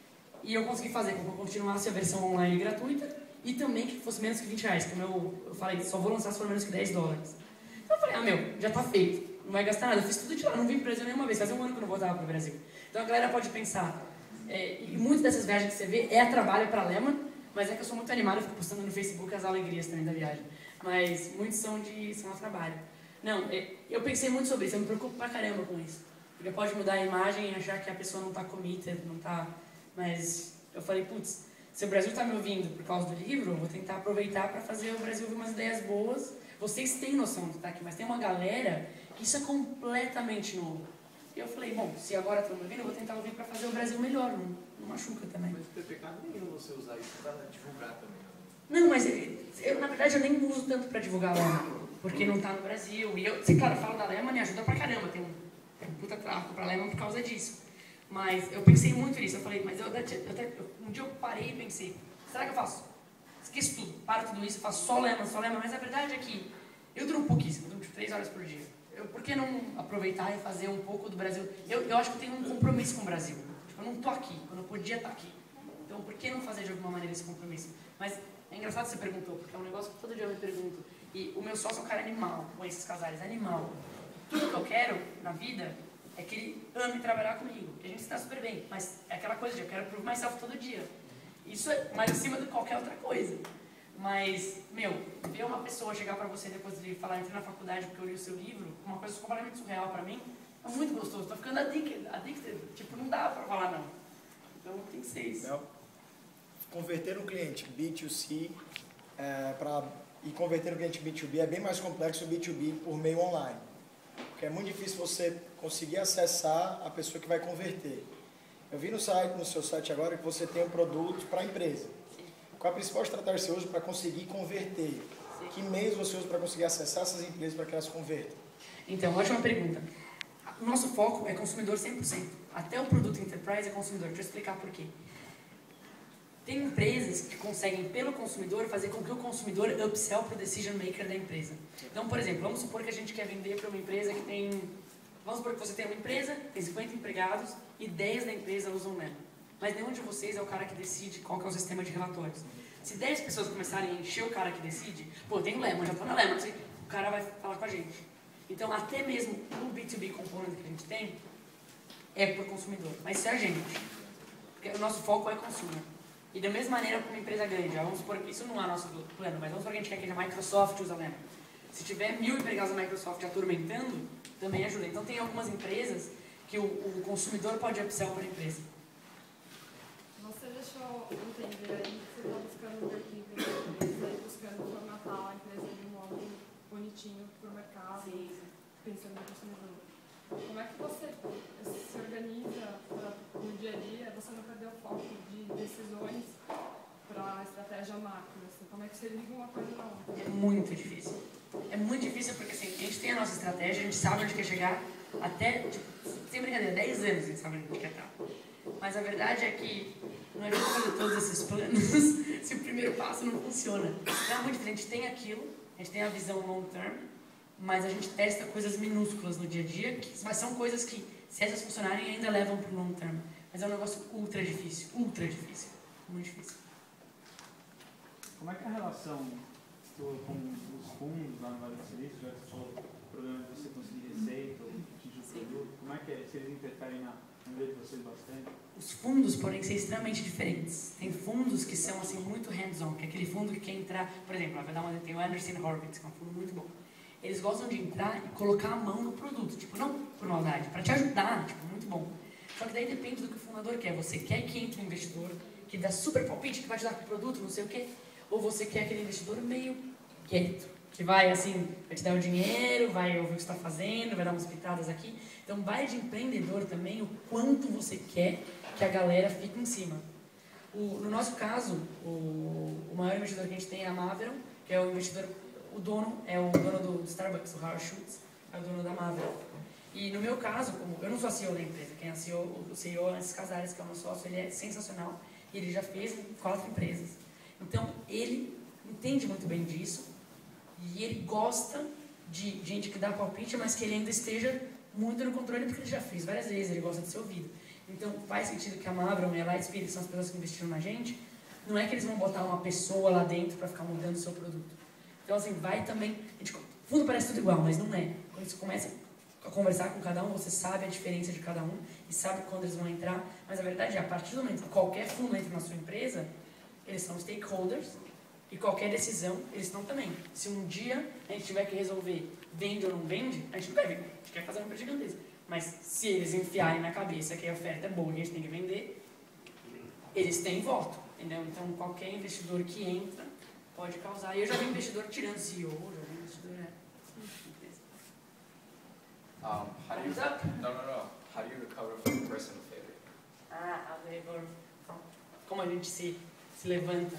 E eu consegui fazer com que eu continuasse a versão online gratuita e também que fosse menos que vinte reais, como eu, eu falei, só vou lançar se for menos que dez dólares. Então eu falei, ah meu, já tá feito, não vai gastar nada, eu fiz tudo de lá, não vim pro Brasil nenhuma vez, fazia um ano que eu não voltava pro Brasil. Então a galera pode pensar, é, e muitas dessas viagens que você vê é a trabalho para a Lemon, mas é que eu sou muito animado, eu fico postando no Facebook as alegrias também da viagem. Mas muitos são de são a trabalho. Não, eu pensei muito sobre isso, eu me preocupo pra caramba com isso. Porque pode mudar a imagem e achar que a pessoa não tá committed, não tá... Mas eu falei, putz, se o Brasil tá me ouvindo por causa do livro, eu vou tentar aproveitar para fazer o Brasil ouvir umas ideias boas. Vocês têm noção de estar aqui, mas tem uma galera que isso é completamente novo. E eu falei, bom, se agora estão me ouvindo, eu vou tentar ouvir para fazer o Brasil melhor, não, não machuca também. Mas não tem pecado nenhum você usar isso para divulgar também. Não, mas eu, na verdade eu nem uso tanto para divulgar lá, porque não tá no Brasil. E eu, se, claro, eu falo da Lemon e ajuda pra caramba, tem um, tem um puta tráfico pra Lemon por causa disso. Mas eu pensei muito nisso, eu falei, mas eu, eu até, um dia eu parei e pensei, será que eu faço? Esqueço tudo, paro tudo isso, faço só Lemon, só Lemon, mas a verdade é que eu durmo pouquíssimo, eu durmo tipo três horas por dia. Eu, por que não aproveitar e fazer um pouco do Brasil? Eu, eu acho que eu tenho um compromisso com o Brasil. Tipo, eu não tô aqui, quando eu podia estar aqui. Então por que não fazer de alguma maneira esse compromisso? Mas é engraçado que você perguntou, porque é um negócio que todo dia eu me pergunto. E o meu sócio é um cara animal, com esses casais, animal. Tudo que eu quero na vida é que ele ame trabalhar comigo, que a gente está super bem, mas é aquela coisa de eu quero prove myself todo dia. Isso é mais acima de qualquer outra coisa. Mas, meu, ver uma pessoa chegar pra você depois de falar, entrei na faculdade porque eu li o seu livro, uma coisa completamente surreal pra mim, é muito gostoso, tô ficando addicted, addicted. Tipo, não dá pra falar não. Então tem que ser isso. Não. Converter um cliente B dois C é, pra, e converter um cliente B dois B é bem mais complexo o B dois B por meio online. Porque é muito difícil você conseguir acessar a pessoa que vai converter. Eu vi no site, no seu site agora, que você tem um produto para a empresa. Sim. Qual a principal estratégia que você usa para conseguir converter? Sim. Que meios você usa para conseguir acessar essas empresas para que elas convertam? Então, ótima pergunta. O nosso foco é consumidor cem por cento. Até o produto Enterprise é consumidor. Deixa eu explicar por quê. Tem empresas que conseguem, pelo consumidor, fazer com que o consumidor upsell para o decision maker da empresa. Então, por exemplo, vamos supor que a gente quer vender para uma empresa que tem... Vamos supor que você tem uma empresa, tem cinquenta empregados e dez da empresa usam Lemon. Mas nenhum de vocês é o cara que decide qual que é o sistema de relatórios. Se dez pessoas começarem a encher o cara que decide, pô, tem o Lemon, já estou na Lemon, o cara vai falar com a gente. Então, até mesmo o B dois B component que a gente tem é por consumidor. Mas isso é a gente. Porque o nosso foco é consumer. E da mesma maneira com uma empresa grande, vamos supor, isso não é nosso plano, mas vamos supor que a gente quer que a Microsoft use a Lemon. Se tiver mil empregados da Microsoft atormentando, também ajuda. Então tem algumas empresas que o, o consumidor pode upsell para a empresa. Você deixou entender aí que você está buscando um working para a empresa e buscando formatar a empresa de um modo bonitinho para o mercado, sim, pensando no consumidor. Como é que você se organiza pra, no dia a dia? Você não perdeu o foco de decisões para a estratégia macro? Assim, como é que você liga uma coisa na outra? É muito difícil. É muito difícil porque assim, a gente tem a nossa estratégia, a gente sabe onde quer chegar até, tipo, sem brincadeira, dez anos a gente sabe onde a gente quer estar. Mas a verdade é que não adianta fazer todos esses planos se o primeiro passo não funciona. Então é muito diferente, a gente tem aquilo, a gente tem a visão long term, mas a gente testa coisas minúsculas no dia a dia, que mas são coisas que, se essas funcionarem, ainda levam para o long term. Mas é um negócio ultra difícil, ultra difícil, muito difícil. Como é que é a relação tu, com os fundos lá no Vale do Silício, já que você falou o problema de você conseguir receita ou atingir o produto, como é que é? Se eles interferem na, na vida de vocês bastante? Os fundos podem ser extremamente diferentes. Tem fundos que são assim muito hands-on, que é aquele fundo que quer entrar, por exemplo, vai dar uma, tem o Anderson Horowitz, que é um fundo muito bom. Eles gostam de entrar e colocar a mão no produto, tipo, não por maldade, para te ajudar, tipo, muito bom. Só que daí depende do que o fundador quer. Você quer que entre um investidor que dá super palpite, que vai te dar o produto, não sei o quê, ou você quer aquele investidor meio quieto, que vai assim, vai te dar o dinheiro, vai ouvir o que você está fazendo, vai dar umas pitadas aqui. Então vai de empreendedor também o quanto você quer que a galera fique em cima. O, no nosso caso, o, o maior investidor que a gente tem é a Maveron, que é o investidor, o dono é o dono do Starbucks, o Howard Schultz, é o dono da Maveron. E no meu caso, como eu não sou a C E O da empresa, quem é a C E O, o C E O é Antes Casares, que é o meu sócio, ele é sensacional e ele já fez quatro empresas. Então ele entende muito bem disso e ele gosta de gente que dá palpite, mas que ele ainda esteja muito no controle, porque ele já fez várias vezes, ele gosta de ser ouvido. Então faz sentido que a Mavron e a Lightspeed, que são as pessoas que investiram na gente, não é que eles vão botar uma pessoa lá dentro para ficar mudando o seu produto. Então assim, vai também, a gente, o fundo parece tudo igual, mas não é. Quando você começa a conversar com cada um, você sabe a diferença de cada um e sabe quando eles vão entrar, mas a verdade é, a partir do momento que qualquer fundo entra na sua empresa, eles são stakeholders e qualquer decisão, eles estão também. Se um dia a gente tiver que resolver vende ou não vende, a gente não quer vender, a gente quer fazer uma empresa gigantesca. Mas se eles enfiarem na cabeça que a oferta é boa e a gente tem que vender, eles têm voto, entendeu? Então qualquer investidor que entra pode causar. E eu já vi investidor tirando C E O, já vi investidor... É. Um, how do you, no, no, no. How do you recover from personal failure? Ah, how do you recover from... Como a gente se, se levanta.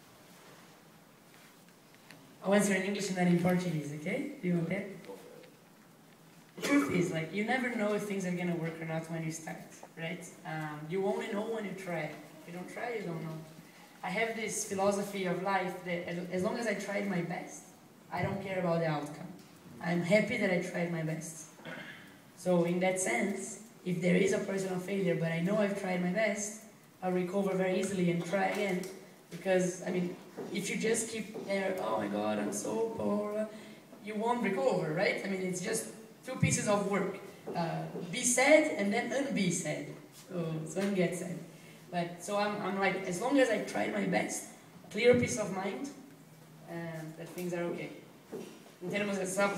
I'll answer in English and then in Portuguese, okay? Do you want that? The truth is, like, you never know if things are gonna work or not when you start, right? Um, you only know when you try. If you don't try, you don't know. I have this philosophy of life that as long as I tried my best, I don't care about the outcome. I'm happy that I tried my best. So in that sense, if there is a personal failure, but I know I've tried my best, I'll recover very easily and try again. Because, I mean, if you just keep there, oh my God, I'm so poor, you won't recover, right? I mean, it's just two pieces of work. Uh, be sad and then unbe sad. So, so unget sad. But, so I'm, I'm like, as long as I tried my best, clear peace of mind, and that things are okay. Em termos de, sabe,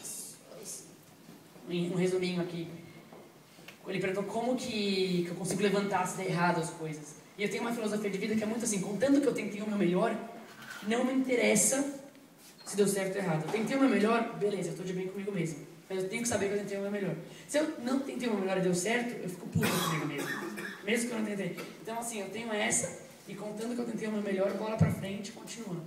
um resuminho aqui. Ele perguntou como que, que eu consigo levantar se der errado as coisas. E eu tenho uma filosofia de vida que é muito assim, contanto que eu tentei o meu melhor, não me interessa se deu certo ou errado. Eu tentei o meu melhor, beleza, eu estou de bem comigo mesmo. Mas eu tenho que saber que eu tentei o meu melhor. Se eu não tentei o meu melhor e deu certo, eu fico puto comigo mesmo. Mesmo que eu não tentei. Então assim, eu tenho essa, e contando que eu tentei o meu melhor, bola pra frente, continua.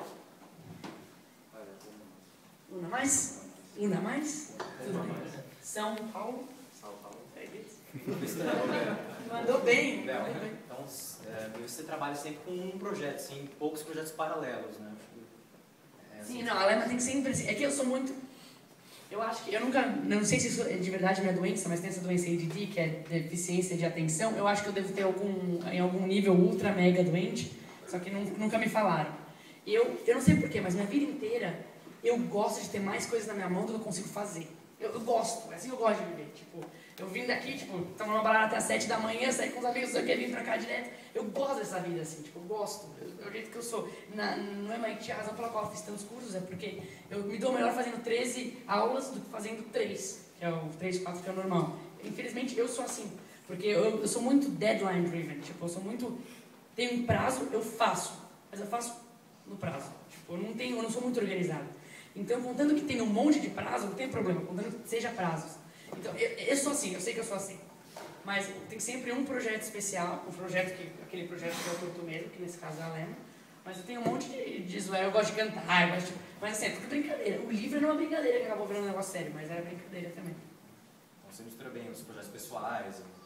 Una mais? Una mais? Tudo bem. São Paulo? São Paulo. É isso. Mandou bem. Léo, então, é, você trabalha sempre com um projeto, assim, poucos projetos paralelos, né? É, Sim, não, a Lema tem sempre... É que eu sou muito... Eu acho que... Eu nunca... Não sei se isso é de verdade minha doença, mas tem essa doença A D D, que é deficiência de atenção. Eu acho que eu devo ter algum... Em algum nível ultra mega doente, só que nunca me falaram. Eu, eu não sei porquê, mas minha vida inteira eu gosto de ter mais coisas na minha mão do que eu consigo fazer. Eu, eu gosto, é assim que eu gosto de viver. Tipo, eu vim daqui, tipo, estamos numa balada até as sete da manhã, saí com os amigos, eu quero vir pra cá direto. Eu gosto dessa vida, assim, tipo, eu gosto. É o jeito que eu sou. Na, não é mais que tinha razão pela qual eu fiz tantos cursos, é porque eu me dou melhor fazendo treze aulas do que fazendo três, que é o três, quatro que é o normal. Infelizmente, eu sou assim, porque eu, eu sou muito deadline driven, tipo, eu sou muito... Tem um prazo, eu faço, mas eu faço no prazo. Tipo, eu não, tenho, eu não sou muito organizado. Então, contando que tem um monte de prazo, não tem problema, contando que seja prazos. Então, eu, eu sou assim, eu sei que eu sou assim. Mas tem sempre um projeto especial, um projeto que, aquele projeto que eu curto mesmo, que nesse caso é a Lema. Mas eu tenho um monte de, de zoeira, eu gosto de cantar, eu gosto de, mas assim, é tudo brincadeira. O livro não é uma brincadeira que acabou virando um negócio sério, mas era brincadeira também. Então, você mistura bem os projetos pessoais,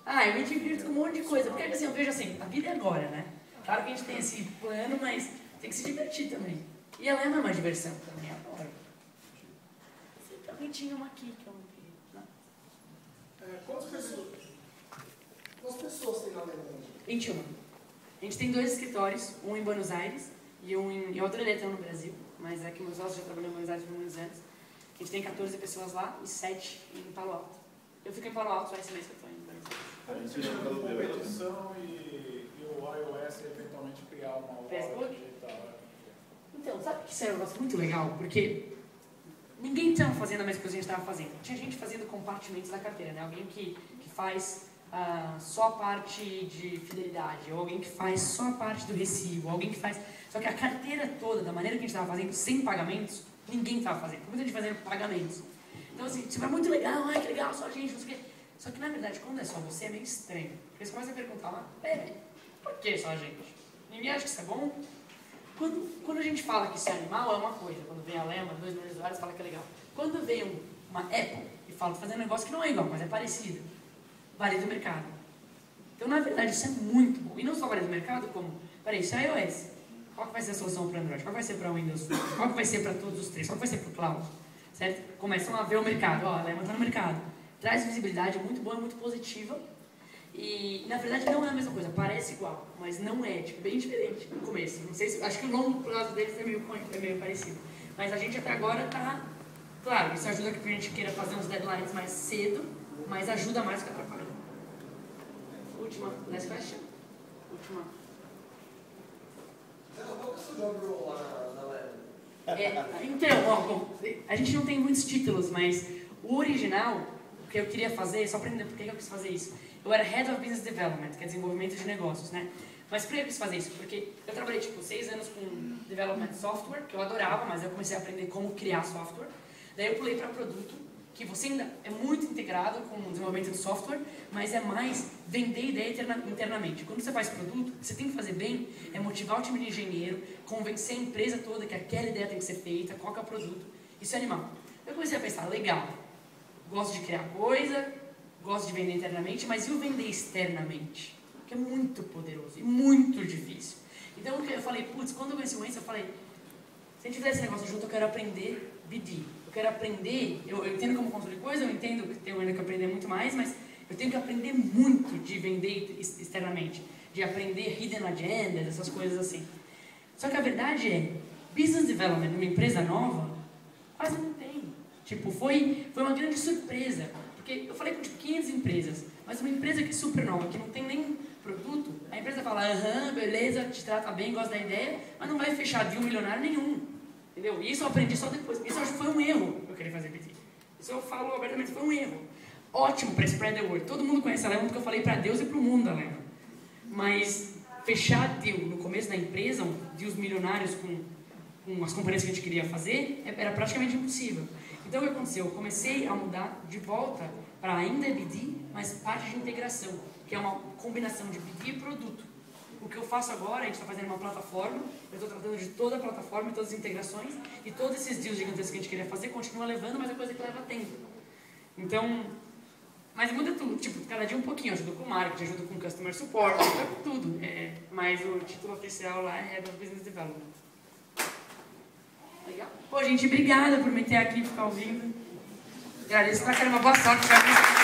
Ah, eu me divirto com um monte de coisa. Porque assim, eu vejo assim, a vida é agora, né? Claro que a gente tem esse plano, mas tem que se divertir também. E ela é uma diversão também, eu adoro. Você também tinha uma aqui que eu não vi. É, quantas pessoas, quantas pessoas tem na Alemanha? vinte e um. A gente tem dois escritórios, um em Buenos Aires e um em, em outra eleição no Brasil, mas é que meus sócios já trabalham em Buenos Aires por muitos anos. A gente tem quatorze pessoas lá e sete em Palo Alto. Eu fico em Palo Alto só esse mês que eu estou em Buenos Aires. A gente tem uma competição e, e o iOS eventualmente criar uma loja Facebook? digital. Então, sabe que isso é um negócio muito legal? Porque ninguém estava fazendo a mesma coisa que a gente estava fazendo. Tinha gente fazendo compartimentos da carteira, né? Alguém que, que faz uh, só a parte de fidelidade, ou alguém que faz só a parte do recibo, alguém que faz... Só que a carteira toda, da maneira que a gente estava fazendo, sem pagamentos, ninguém estava fazendo. Muita gente fazendo pagamentos. Então, assim, isso é muito legal, ai que legal, só a gente, não sei o quê. Só que, na verdade, quando é só você, é meio estranho. Porque você começa a perguntar lá, peraí, por que só a gente? Ninguém acha que isso é bom? Quando, quando a gente fala que isso é animal, é uma coisa. Quando vem a Lema, dois milhões de usuários, fala que é legal. Quando vem um, uma Apple e fala fazendo um negócio que não é igual, mas é parecido, varia do mercado. Então, na verdade, isso é muito bom. E não só varia do mercado, como, peraí, isso é iOS. Qual que vai ser a solução para Android? Qual vai ser para Windows? Qual que vai ser para todos os três? Qual que vai ser para o Cloud? Certo? Começam a ver o mercado. Ó, a Lema está no mercado. Traz visibilidade, é muito boa, é muito positiva. E, na verdade, não é a mesma coisa. Parece igual, mas não é. Tipo, bem diferente no começo. Não sei se, acho que o longo prazo deles é meio, é meio parecido. Mas a gente até agora está... Claro, isso ajuda que a gente queira fazer uns deadlines mais cedo, mas ajuda mais do que atrapalha. Última. Last question. Última. Qual que é o seu job role lá na Leva? É, então, ó, bom, a gente não tem muitos títulos, mas o original, o que eu queria fazer, só para entender por que eu quis fazer isso, eu era Head of Business Development, que é desenvolvimento de negócios, né? Mas por que eu quis fazer isso? Porque eu trabalhei, tipo, seis anos com Development Software, que eu adorava, mas eu comecei a aprender como criar software. Daí eu pulei para produto, que você ainda é muito integrado com o desenvolvimento de software, mas é mais vender ideia internamente. Quando você faz produto, o que você tem que fazer bem é motivar o time de engenheiro, convencer a empresa toda que aquela ideia tem que ser feita, qual que é o produto. Isso é animal. Eu comecei a pensar, legal, gosto de criar coisa, gosto de vender internamente, mas e o vender externamente? Que é muito poderoso e muito difícil. Então eu falei, putz, quando eu conheci o Enzo, eu falei, se a gente fizer esse negócio junto, eu quero aprender B D. Eu quero aprender, eu, eu entendo como construir coisa, eu entendo que tenho ainda que aprender muito mais, mas eu tenho que aprender muito de vender externamente, de aprender hidden agendas, essas coisas assim. Só que a verdade é, business development numa empresa nova, quase não tem. Tipo, foi, foi uma grande surpresa, porque eu falei com tipo, quinhentas empresas, mas uma empresa que é super nova, que não tem nem produto, a empresa fala, aham, beleza, te trata bem, gosta da ideia, mas não vai fechar de um milionário nenhum. Entendeu? E isso eu aprendi só depois. Isso eu acho que foi um erro eu querer fazer B D. Isso eu falo abertamente, foi um erro. Ótimo para spread the word. Todo mundo conhece a Lema porque eu falei para Deus e para o mundo a Lema. Mas fechar deal no começo da empresa, deals milionários com, com as companhias que a gente queria fazer, era praticamente impossível. Então o que aconteceu? Eu comecei a mudar de volta para ainda B D, mas parte de integração, que é uma combinação de B D e produto. O que eu faço agora, a gente está fazendo uma plataforma, eu estou tratando de toda a plataforma, todas as integrações, e todos esses deals gigantescos que a gente queria fazer, continua levando, mas é coisa que leva tempo. Então, mas muda tudo, tipo, cada dia um pouquinho, eu ajudo com marketing, ajudo com customer support, ajudo com tudo. É, mas o título oficial lá é Head of Business Development. Legal? Pô, gente, obrigada por me ter aqui e ficar ouvindo. Agradeço pra caramba, boa sorte pra mim.